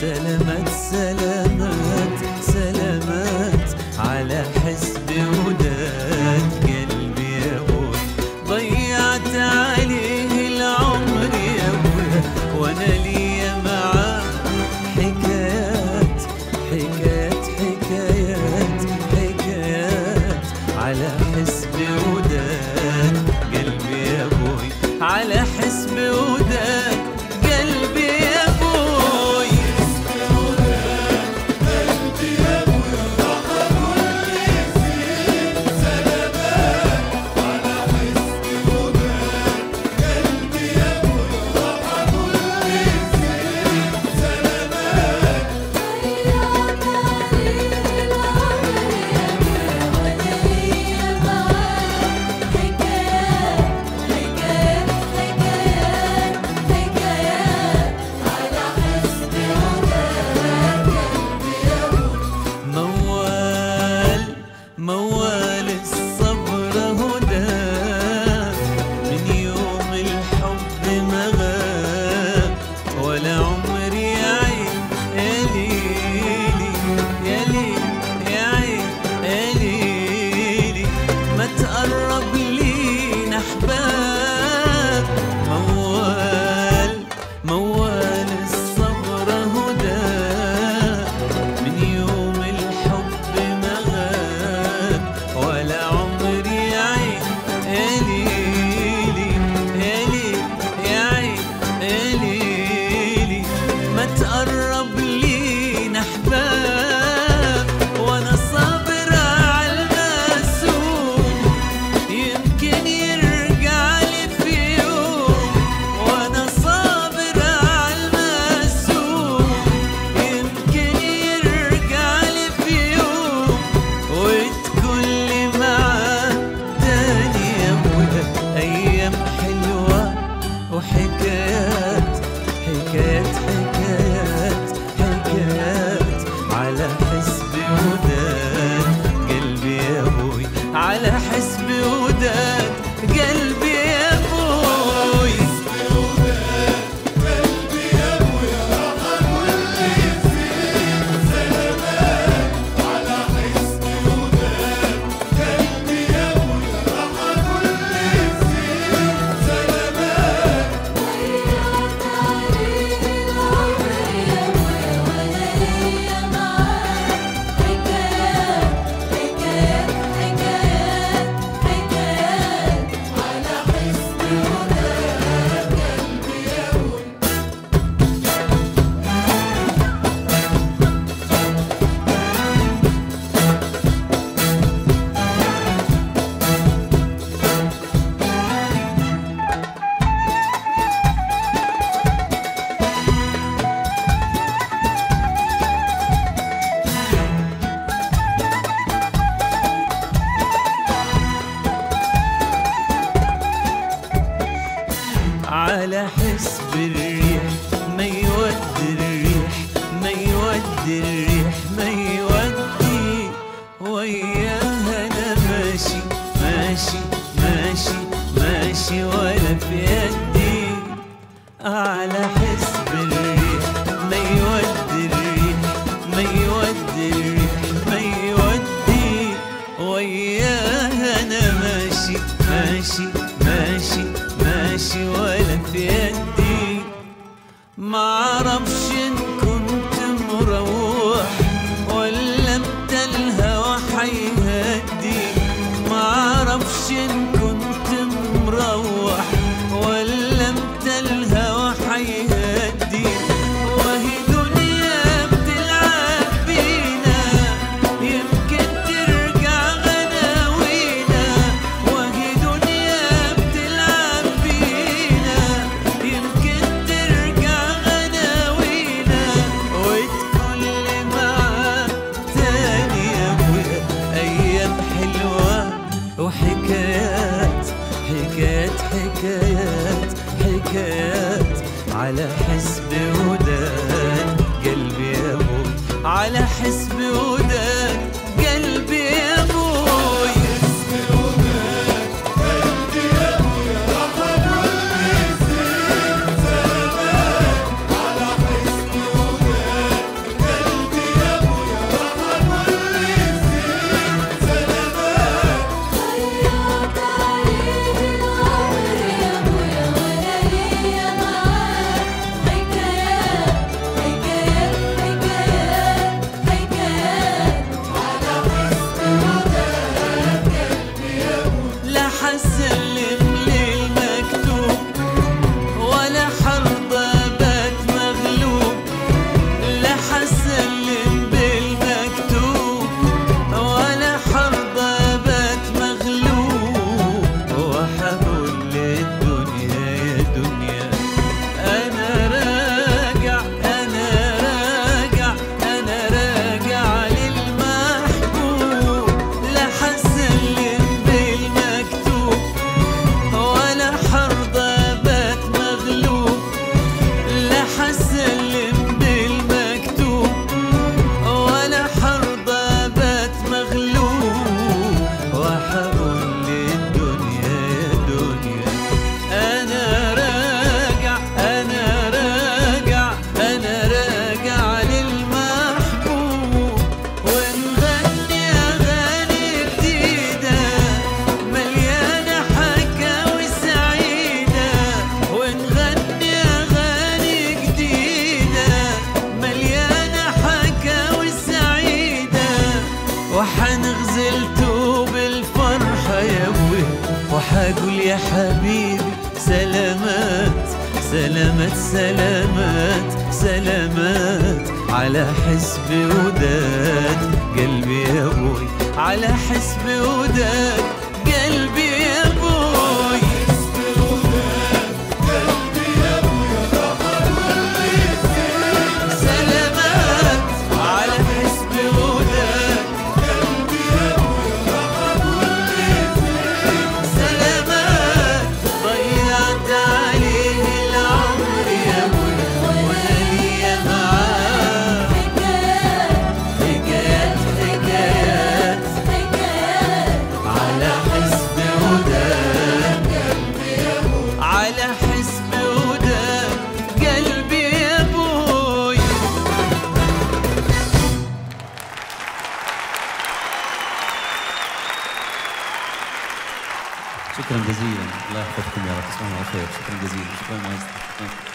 سلامات سلامات سلامات على حسب وداد قلبي يا ابوي، ضيعت عليه العمر يا ابوي وانا ليا معاه حكايات حكايات حكايات حكايات على حسب وداد قلبي يا ابوي، على حسب وداد قلبي يا ابوي. موال الصبر هدى من يوم الحب ما غاب، ولا عمري يا عين يا ليلي يا ليلي يا عين يا ليلي ما تقرب لينا احباب. موال الصبر هدى من يوم الحب ما غاب، ولا عمري يا عين يا ليلي يا ليلي يا عين يا ليلي ما تقرب لينا احباب. وانا صابر على المسؤول يمكن يرجع لي في يوم، وانا صابر على المسؤول يمكن يرجع لي في يوم، وتكون لي معاه تاني يا ابويا ايام حلوه وحكايات حكايات حكايات حكايات على حسب وداد قلبي يا ابوي، على حسب وداد قلبي يا ابوي. على حسب الريح ما يودي الريح ما يودي الريح ما يودي، وياها انا ماشي ماشي ماشي ماشي ولا في يدي. على حسب الريح ما يودي الريح ما يودي الريح ما يودي، وياها انا ماشي ماشي ماشي ماشي ولا في يدي. معرفش ان كنت مروح ولا انت الهوى حيهدي، معرفش ان كنت مروح ولا انت الهوى حيهدي. وهي دنيا بتلعب بينا يمكن ترجع غناوينا، وهي دنيا بتلعب بينا يمكن ترجع غناوينا. حبيبي سلامات سلامات سلامات سلامات على حسب وداد قلبي يا ابوي، على حسب وداد قلبي يا ابوي. سلامات على حسب وداد قلبي يا ابوي، سلامات ضيعت عليه العمر يا ابوي وانا ليا معاه حكايات حكايات حكايات على حسب وداد قلبي يا ابوي، على حسب وداد قلبي يا ابوي. شكرا جزيلا، الله يحفظكم يا رب، تصبحون على خير. شكرا جزيلا، شكرا.